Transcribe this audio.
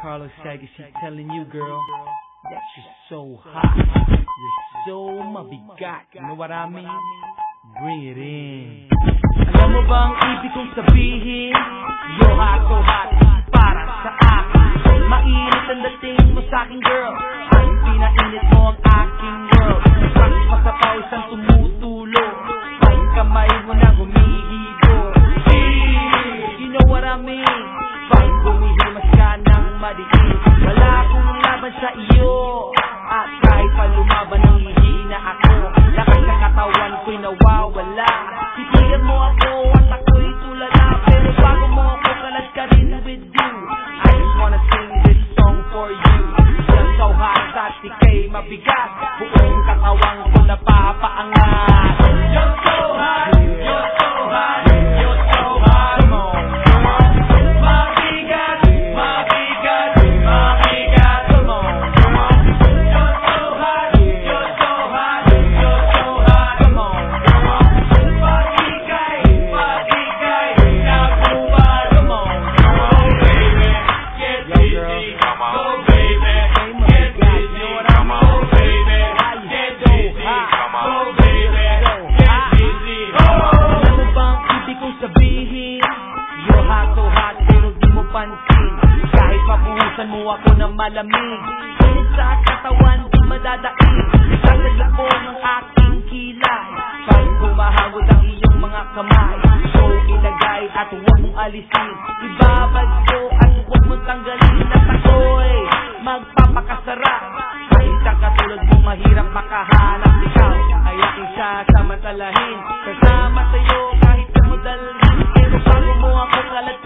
Agassi telling you, girl, that you're so hot. You're so mabigat. You know what I mean? Bring it in. Alam mo ba ang ibig kong sabihin? You're hot, so hot, para sa akin. Mainit ang dating mo sa'kin, girl. At pinainit mo ang aking world. Bakit masapaw isang tumutulo? May kamay mo na humihibo. You know what I mean? Pag gumihimas ka ng madiin, wala akong laban sa iyo. At kahit pa lumaban ang hihina ako, lakas sa katawan ko'y nawawala. Titigan mo ako at ako'y tulala, pero bago mo ako kalad ka rin with you. I just wanna sing this song for you. You're so hot at ika'y mabigat, buong katawang ko napapaangat. You're so hot, you're so hot, you're so hot. Come on, come on. Mabigat, mabigat, mabigat. Come on, come on. You're so hot, you're so hot, you're so hot. Come on, come on. Pag-ikay, pag-ikay, nakuha. Come on, come on, baby. Get busy, go baby. Get busy, come on, baby. Get busy, come on, baby. Get busy, come on. Alam mo bang ibig kong sabihin? You're hot, so hot, pero di mo pansin. Kahit pabuhusan mo ako ng malamig, init sa katawan, di madadaig. Sasagla ko ng aking kilay, pag humahagod ang iyong mga kamay. So ilagay at huwag mong alisin, ibabad ko at huwag mong tanggalin. At ako'y magpapakasarap, kahit ang katulad mo mahirap makahanap. Ikaw ay aking sasamantalahin, kasama sa'yo kahit sa mo dalhin. Pero bago mo ako kalat